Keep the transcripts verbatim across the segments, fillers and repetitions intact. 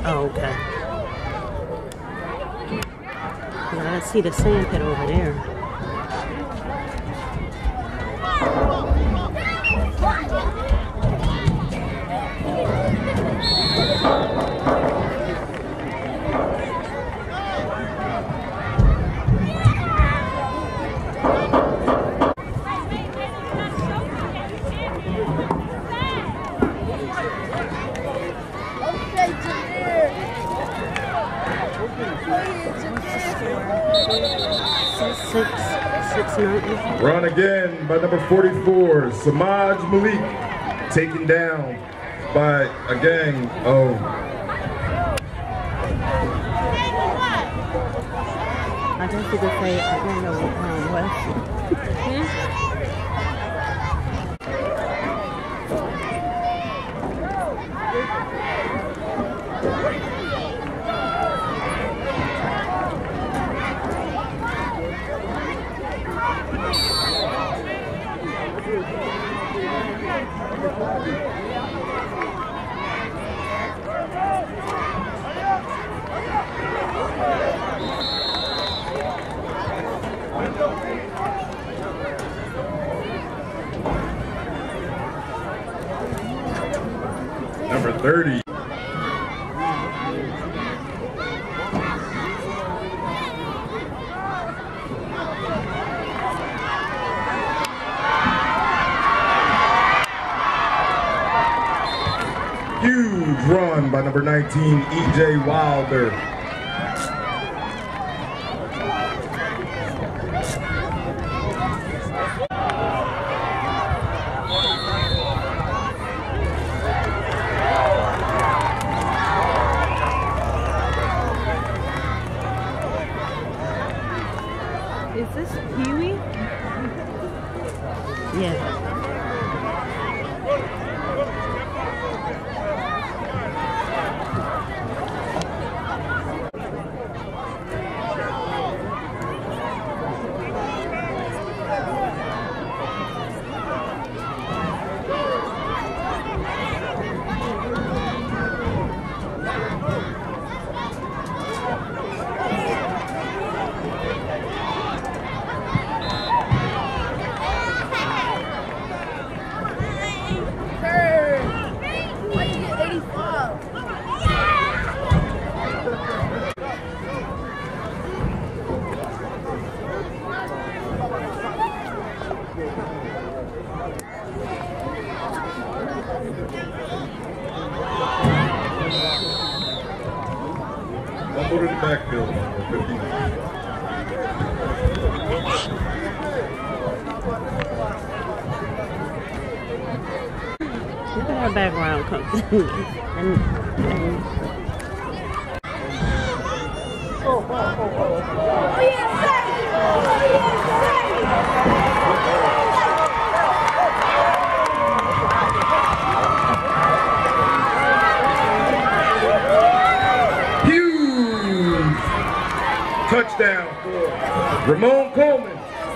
Oh, okay. Yeah, I see the sand pit over there. Six, six, nine. Run again by number forty-four, Samaj Malik, taken down by a gang of. I guess you could say, I don't know, um, West. Number thirty. Huge run by number nineteen, E J Wilder. Is this Pee-wee? Yeah. One more to the backfield, number fifty-nine. Look at our background comes. and, and Oh, oh, oh, oh. Oh, yes, oh, yes, Touchdown for Ramon Coleman.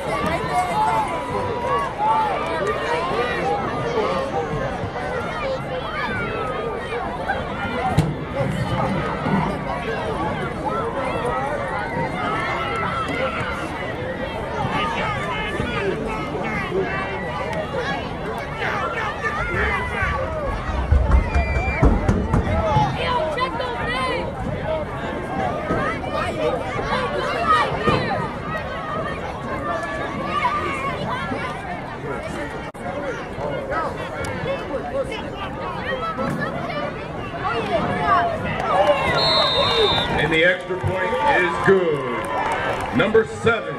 And the extra point is good. Number seven,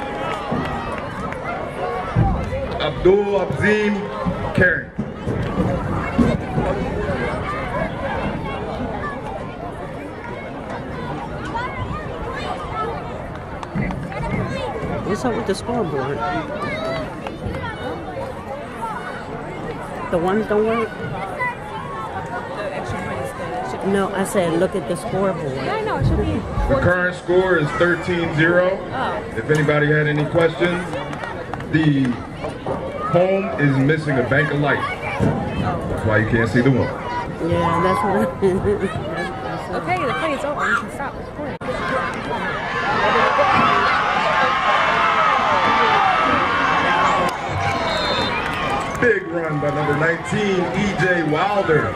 Abdul Abzim Karen. what's up with the scoreboard? The ones don't work? No, I said look at the scoreboard. Yeah, I know, it should be. The current score is thirteen zero. Oh. If anybody had any questions, the home is missing a bank of light. That's why you can't see the one. Yeah, that's what that's, that's Okay, the play is over. You can stop recording. Big run by number nineteen, E J Wilder.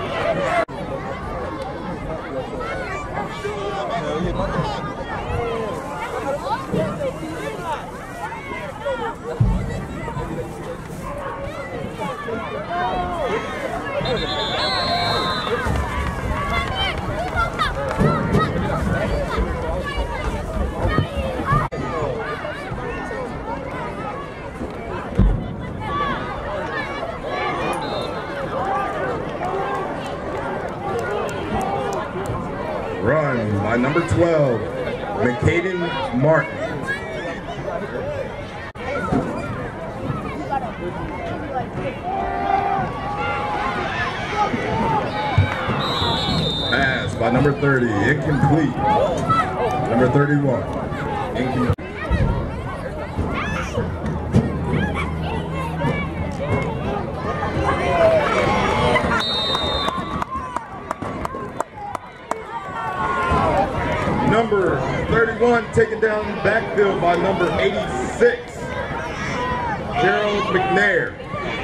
Run by number twelve, McCaden Martin. Pass by number thirty, incomplete. Number thirty-one, incomplete. Number thirty-one taken down in the backfield by number eighty-six, Gerald McNair.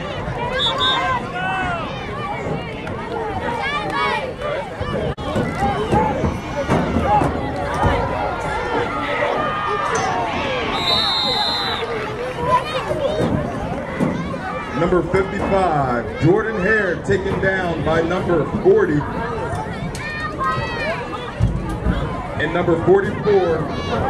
Number fifty-five, Jordan Hare taken down by number forty. And number forty-four,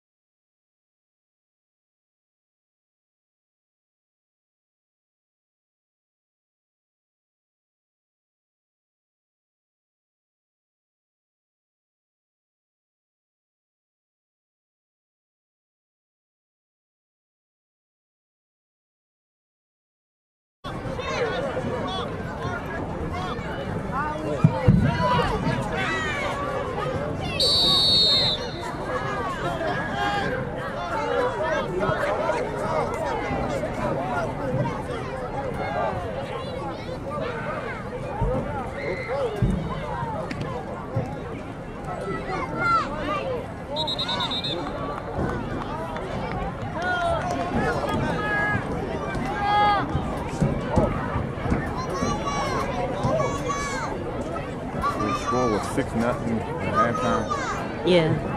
score was six nothing at halftime. Yeah.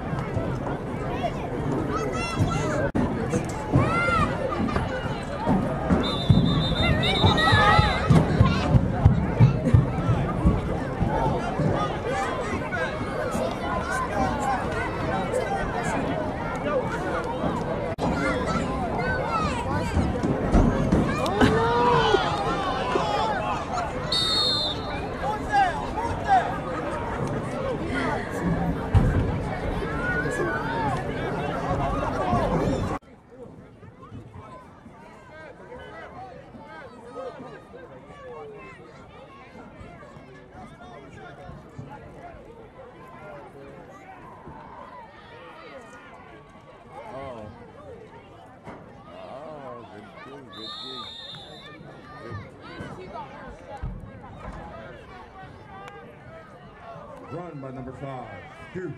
Run by number five, two.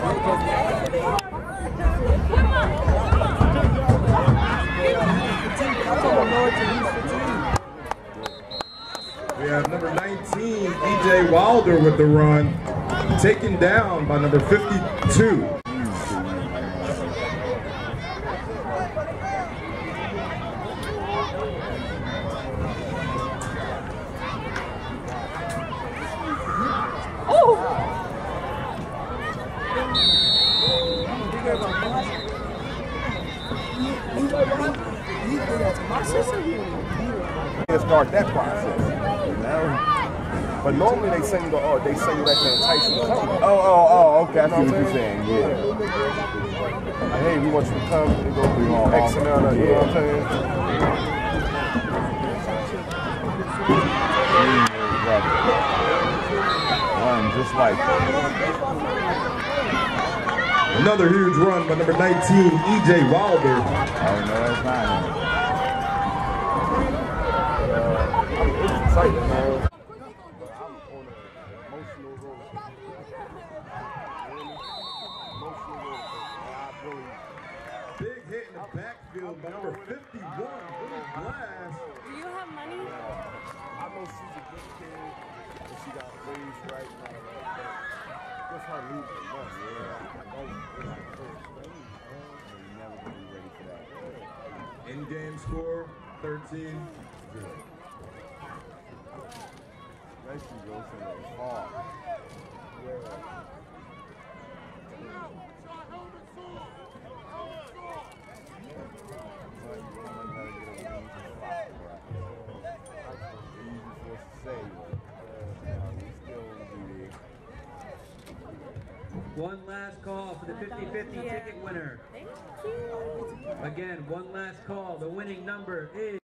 We have number nineteen, E J Wilder with the run, taken down by number fifty-two. Start that process, you know. But normally they send you, oh, they send you that to entice you to come. Oh, oh, oh, okay. I see what you're saying. Yeah. Like, hey, we want you to come and go through X amount of, you know what I'm saying? Run just like that. Another huge run by number nineteen, E J Wilder. Oh no, that's not him. It's exciting, man. I'm on an emotional roller. Field by number fifty-one, Little Glass. Do you have money? I know she's a good kid, and she got raised right now. Just her losing money. Yeah, I know it's like first grade. You're never gonna be ready for that. In-game score, thirteen zero. Especially goes in those hard. Yeah. One last call for the fifty fifty Yeah. ticket winner. Thank you. Again, one last call. The winning number is